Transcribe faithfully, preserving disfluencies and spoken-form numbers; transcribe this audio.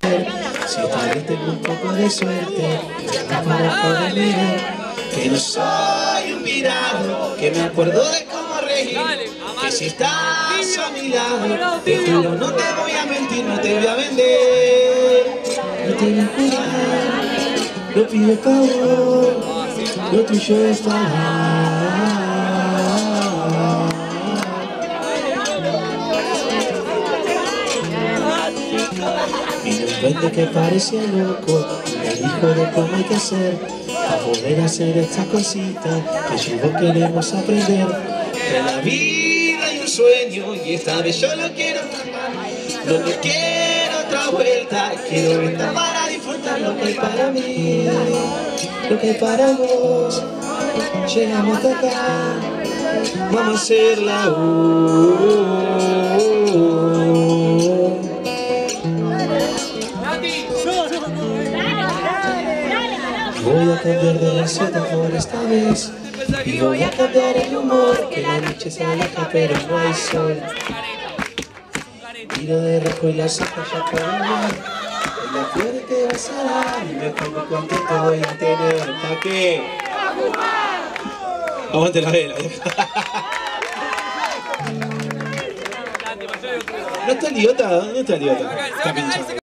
Si esta vez tengo un poco de suerte, para poder leer que no soy un pirado, que me acuerdo de cómo reír, que si estás a mi lado, te juro no te voy a mentir, no te voy a vender, no te voy a jurar, no pido favor, lo tuyo estará. Vino un duende que parecía loco, me dijo de cómo hay que hacer para poder hacer estas cositas que yo y vos queremos aprender. De la vida hay un sueño y esta vez yo lo quiero tratar. No me quiero otra vuelta, quiero esta para disfrutar lo que hay para mí, lo que hay para vos. Llegamos hasta acá, vamos a hacerla. Uh, Voy a cambiar de receta por esta vez y voy a cambiar el humor, que la noche se aleja pero no hay sol. Tiro de rojo y las hojas ya pueden ver las flores que vas a dar y me pongo contento voy a tener. ¿Para qué? Aguante la vela. ¿No está el idiota? ¿Dónde está el idiota? Está pinchado.